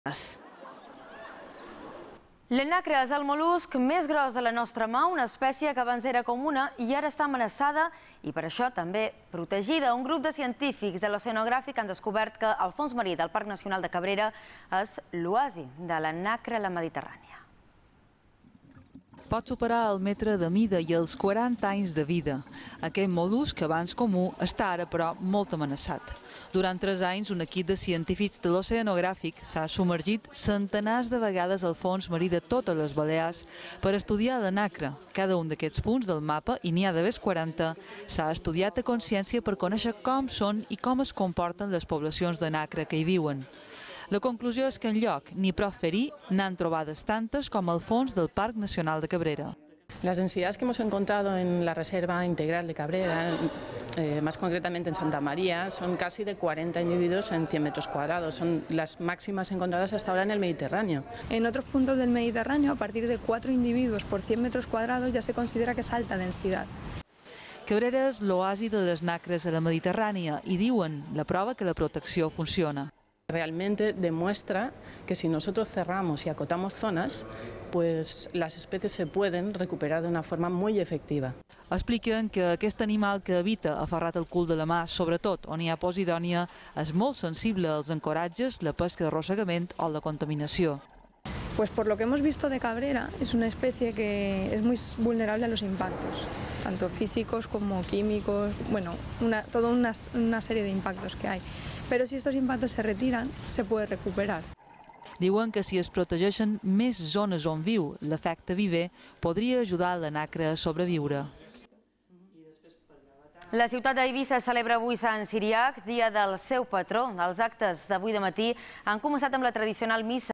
L'enacre és el mol·lusc més gros de la nostra mà, una espècie que abans era comuna i ara està amenaçada i per això també protegida. Un grup de científics de l'Oceanogràfic han descobert que el fons marí del Parc Nacional de Cabrera és l'oasi de l'enacre a la Mediterrània. Pot superar el metre de mida i els 40 anys de vida. Aquest mol·lusc, abans comú, està ara, però, molt amenaçat. Durant 3 anys, un equip de científics de l'Oceanogràfic s'ha submergit centenars de vegades al fons marí de totes les Balears per estudiar l'enacre. Cada un d'aquests punts del mapa, i n'hi ha de més 40, s'ha estudiat a consciència per conèixer com són i com es comporten les poblacions d'enacre que hi viuen. La conclusió és que enlloc, ni prop ferí, n'han trobades tantes com al fons del Parc Nacional de Cabrera. Las densidades que hemos encontrado en la Reserva Integral de Cabrera, más concretamente en Santa María, son casi de 40 individuos en 100 metros cuadrados. Son las máximas encontradas hasta ahora en el Mediterráneo. En otros puntos del Mediterráneo, a partir de 4 individuos por 100 metros cuadrados, ya se considera que es alta densidad. Cabrera és l'oasi de les nacres a la Mediterrània i diuen la prova que la protecció funciona. Realmente demuestra que si nosotros cerramos y acotamos zonas, pues las especies se pueden recuperar de una forma muy efectiva. Expliquen que aquest animal que habita aferrat al cul de la mà, sobretot on hi ha posidònia, és molt sensible als ancoratges, la pesca d'arrossegament o la contaminació. Pues por lo que hemos visto de Cabrera, es una especie que es muy vulnerable a los impactos, tanto físicos como químicos, bueno, toda una serie de impactos que hay. Pero si estos impactos se retiran, se puede recuperar. Diuen que si es protegeixen més zones on viu l'efecte viver, podria ajudar l'enacre a sobreviure. La ciutat d'Eivissa celebra avui Sant Ciriac, dia del seu patró. Els actes d'avui de matí han començat amb la tradicional missa